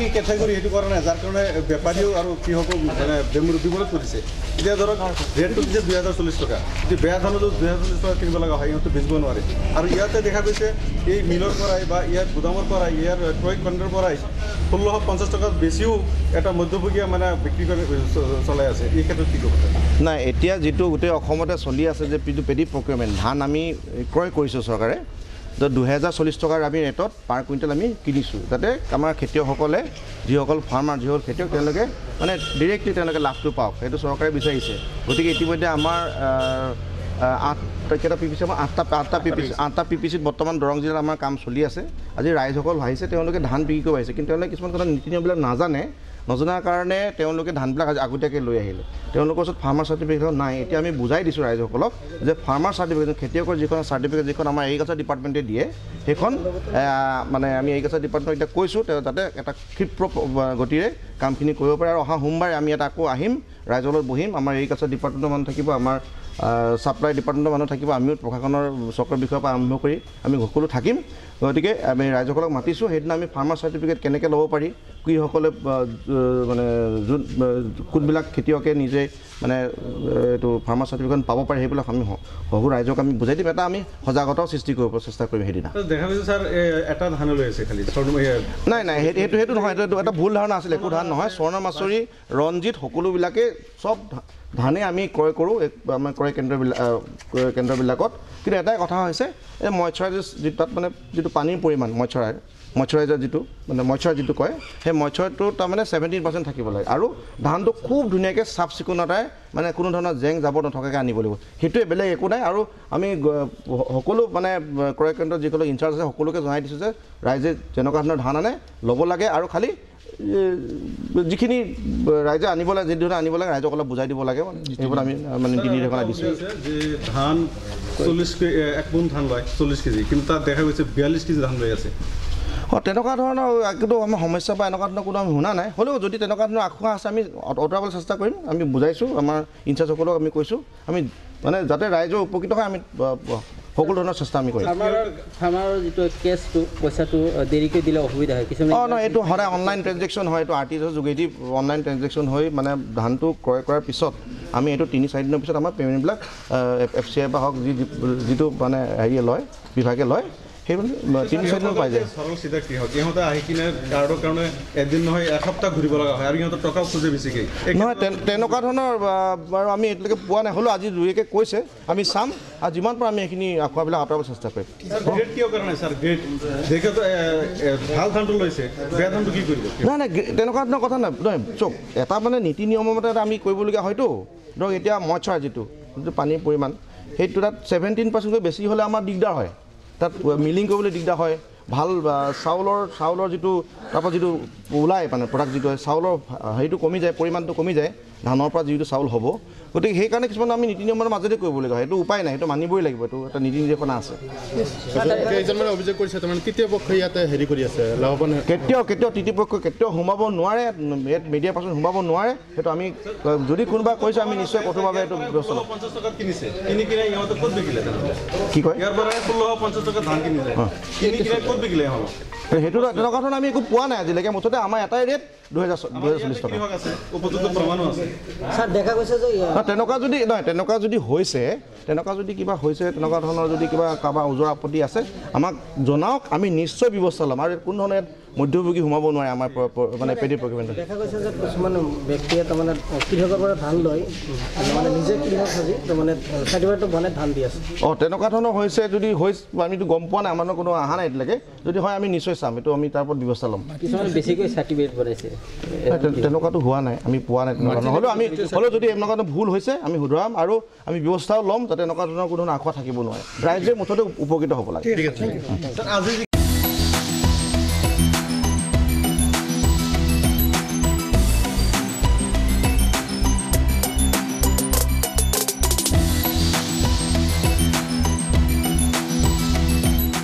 কি কেটেগৰী হেতু কৰা নাই যাৰ কাৰণে বেপাৰীও আৰু কৃষকও মানে বিমূৰত কৰিছে এতিয়া ধৰক ৰেটটো দিছে 2040 টকা যদি বেয়া ধান 2040 টকা কিনিব লগা হয় ইহঁতে বেচিব নোৱাৰে আৰু ইয়াতে দেখা গৈছে এই মিলৰ পৰাই বা ইয়াৰ গুদামৰ পৰাই ইয়াৰ ক্ৰয় কেন্দ্ৰৰ পৰাই 1650 টকা বেছিও এটা মধ্যভোগীয়া মানে বিক্ৰী কৰি চলাই আছে এই ক্ষেত্ৰত কি ক'ব নাই এতিয়া যেটো গোটেই অসমতে চলি আছে যে পেডি প্ৰকিউৰমেণ্ট ধান আমি ক্ৰয় কৰিছোঁ চৰকাৰে তো 2040 টকাৰ আমি ৰেটত পাৰ কুইণ্টেল আমি কিনিছোঁ যাতে আমাৰ খেতিয়কসকলে যিসকল ফাৰ্মাৰ যিসকল খেতিয়ক তেওঁলোকে মানে ডিৰেক্টলি তেওঁলোকে লাভটো পাওক সেইটো চৰকাৰে বিচাৰিছে গতিকে ইতিমধ্যে আমাৰ 8টা পিপিচি আমাৰ 8টা পিপিচিত বৰ্তমান দৰং জিলাত আমাৰ কাম চলি আছে আজি ৰাইজসকল আহিছে তেওঁলোকে ধান বিক্ৰী কৰিব আহিছে কিন্তু তেওঁলোকে কিছুমান কথা নীতি নিয়মবিলাক নাজানে নজনাৰ কাৰণে তেওঁলোকে ধানবিলাক আগতীয়াকৈ লৈ আহিলে তেওঁলোকৰ ওচৰত ফাৰ্মাৰ চাৰ্টিফিকেট নাই এতিয়া আমি বুজাই দিছোঁ ৰাইজসকলক যে ফাৰ্মাৰ চাৰ্টিফিকেট খেতিয়কৰ যিখন চাৰ্টিফিকেট যিখন আমাৰ এগ্ৰিকালচাৰ ডিপাৰ্টমেণ্টে দিয়ে সেইখন মানে আমি এগ্ৰিকালচাৰ ডিপাৰ্টমেণ্টক এতিয়া কৈছোঁ তেওঁ যাতে এটা ক্ষীপ্ৰ গতিৰে কামখিনি কৰিব পাৰে আৰু অহা সোমবাৰে আমি এটা আকৌ আহিম ৰাইজৰ লগত বহিম আমাৰ এগ্ৰিকালচাৰ ডিপাৰ্টমেণ্টৰ মানুহ থাকিব আমাৰ ছাপ্লাই ডিপাৰ্টমেণ্টৰ মানুহ থাকিব আমিও প্ৰশাসনৰ চক্ৰৰ বিষয়ৰ পৰা আৰম্ভ কৰি আমি সকলো থাকিম গতিকে আমি ৰাইজসকলক মাতিছোঁ সেইদিনা আমি ফাৰ্মাৰ চাৰ্টিফিকেট কেনেকৈ ল'ব পাৰি কৃষকসকলে মানে কোনবিলাক খেতিয়কে নিজে মানে এইটো ফাৰ্মাৰ চাৰ্টিফিকেট পাব পাৰে সেইবিলাক আমি সৰু ৰাইজক আমি বুজাই দিম এটা আমি সজাগতাও সৃষ্টি কৰিব চেষ্টা কৰিম সেইদিনা দেখা গৈছে ছাৰ এটা ধান লৈ আছে খালি নাই সেইটো নহয় এইটো এটা ভুল ধাৰণা আছিলে একো ধান নহয় স্বৰ্ণ মাছুৰী ৰঞ্জিত সকলোবিলাকে চব ধানে আমি ক্ৰয় কৰোঁ আমাৰ ক্ৰয় কেন্দ্ৰবিলাকত কিন্তু এটাই কথা হৈছে এই মইশ্চাৰাইজাৰ যিটো তাত মানে যিটো পানীৰ পৰিমাণ মইশ্চাৰাইজাৰ যিটো মানে মইশ্চাৰ যিটো কয় সেই মইশ্চাৰটো তাৰমানে 17% থাকিব লাগে আৰু ধানটো খুব ধুনীয়াকৈ চাফ চিকুণতাই মানে কোনো ধৰণৰ জেং জাবৰ নথকাকৈ আনিব লাগিব সেইটোৱে বেলেগ একো নাই আৰু আমি সকলো মানে ক্ৰয় কেন্দ্ৰত যিসকল ইনচাৰ্জ আছে সকলোকে জনাই দিছোঁ যে ৰাইজে যেনেকুৱা ধৰণৰ ধান আনে ল'ব লাগে আৰু খালি যিখিনি ৰাইজে আনিব লাগে যি ধৰণে আনিব লাগে ৰাইজক অলপ বুজাই দিব লাগে সেইবোৰ আমি মানে নীতি নিৰ্দেশনা দিছোঁ যে ধান 40 এক পোন ধান লয় 40 কেজি কিন্তু তাত দেখা গৈছে 42 কেজি ধান লৈ আছে তেনেকুৱা ধৰণৰ কিন্তু আমাৰ সমস্যা বা এনেকুৱা ধৰণৰ কোনো আমি শুনা নাই হ'লেও যদি তেনেকুৱা ধৰণৰ আশংকা আছে আমি আঁতৰাবলৈ চেষ্টা কৰিম আমি বুজাইছোঁ আমাৰ ইনচাৰ্জসকলক আমি কৈছোঁ আমি মানে যাতে ৰাইজৰ উপকৃত হয় আমি সকলো ধৰণৰ চেষ্টা আমি কৰিম ফাৰ্মাৰৰ যিটো কেছটো পইচাটো দেৰিকৈ দিলে অসুবিধা হয় কিছুমান নহয় এইটো সদায় অনলাইন ট্ৰেঞ্জেকশ্যন হয় এইটো RTGSৰ যোগেদি অনলাইন ট্ৰেঞ্জেকশ্যন হৈ মানে ধানটো ক্ৰয় কৰাৰ পিছত আমি এইটো 3-4 দিনৰ পিছত আমাৰ পে'মেণ্টবিলাক FCI বা হওক যিটো মানে হেৰিয়ে লয় বিভাগে লয় সেইবোৰ 3-4 দিনত পাই যায় সৰল চিধা কি হয় ইহঁতে আহি কিনে কাৰ্ডৰ কাৰণে এদিন নহয় এসপ্তাহ ঘূৰিব লগা হয় আৰু ইহঁতৰ টকাও খোজে বেছিকৈ নহয় তেনেকুৱা ধৰণৰ বাৰু আমি এতিয়ালৈকে পোৱা নাই হ'লেও আজি দুয়োকে কৈছে আমি চাম আৰু যিমান পাৰোঁ আমি এইখিনি আখুৱাবিলাক আঁতৰাব চেষ্টা কৰিম গ্ৰেড কিয় কৰা নাই ছাৰ গ্ৰেড দেখেতো ভাল ধানটো লৈছে বেয়া ধানটো কি কৰিব নাই তেনেকুৱা ধৰণৰ কথা নাই চব এটা মানে নীতি নিয়মৰ মতে এটা আমি কৰিবলগীয়া হয়তো ধৰক এতিয়া মইশ্চাৰ যিটো পানীৰ পৰিমাণ সেইটো তাত 17% বেছি হ'লে আমাৰ দিগদাৰ হয় তাত মিলিং কৰিবলৈ দিগদাৰ হয় ভাল চাউলৰ যিটো তাৰপৰা যিটো ওলায় মানে প্ৰডাক্ট যিটো হয় চাউলৰ হেৰিটো কমি যায় পৰিমাণটো কমি যায় ধানৰ পৰা যিটো চাউল হ'ব গতিকে সেইকাৰণে কিছুমান আমি নীতি নিয়মৰ মাজতে কৰিবলগীয়া হয় সেইটো উপায় নাই সেইটো মানিবই লাগিব এইটো এটা নীতি নিৰ্দেশনা আছে কেইজনমানে অভিযোগ কৰিছে তাৰমানে তৃতীয় পক্ষই ইয়াতে হেৰি কৰি আছে লাভৱান কেতিয়াও তৃতীয় পক্ষ কেতিয়াও সোমাব নোৱাৰে ইয়াত মিডিয়া পাৰ্চন সোমাব নোৱাৰে সেইটো আমি যদি কোনোবা কৈছে আমি নিশ্চয় কঠোৰভাৱে এইটো ব্যৱস্থা ল'ম 50 টকাত কিনিছে কিনি কিনে ইহঁতে ক'ত বিকিলে কি কয় ইয়াৰ পৰা 1650 টকা ধান কিনিলে কিনি কিনে ক'ত বিকিলে হ'ব সেইটো তেনেকুৱা ধৰণৰ আমি একো পোৱা নাই আজিলৈকে মুঠতে আমাৰ এটাই ৰেট 2040 টকা উপযুক্ত প্ৰমাণো আছে ছাৰ দেখা গৈছে যে তেনেকুৱা যদি কিবা হৈছে তেনেকুৱা ধৰণৰ যদি কিবা কাৰোবাৰ ওজৰ আপত্তি আছে আমাক জনাওক আমি নিশ্চয় ব্যৱস্থা ল'ম আৰু কোনো ধৰণে মধ্যভোগী সোমাব নোৱাৰে আমাৰ মানে পেডি প্ৰকিউৰমেণ্টত দেখা গৈছে যে কিছুমান ব্যক্তিয়ে তাৰমানে কৃষকৰ পৰা ধান লয় মানে নিজে কৃষক সাজি তাৰমানে চাৰ্টিফিকেটটো বনাই ধান দি আছে তেনেকুৱা ধৰণৰ হৈছে যদি আমিতো গম পোৱা নাই আমাৰ কোনো অহা নাই এতিয়ালৈকে যদি হয় আমি নিশ্চয় চাম এইটো আমি তাৰ ওপৰত ব্যৱস্থা ল'ম কিছুমান বেছিকৈ চাৰ্টিফিকেট বনাইছে তেনেকুৱাতো হোৱা নাই আমি পোৱা নাই তেনেকুৱা ধৰণৰ হ'লেও যদি এনেকুৱা ধৰণৰ ভুল হৈছে আমি শুধৰাম আৰু আমি ব্যৱস্থাও ল'ম যাতে এনেকুৱা ধৰণৰ কোনো আশা থাকিব নোৱাৰে ৰাইজে মুঠতে উপকৃত হ'ব লাগে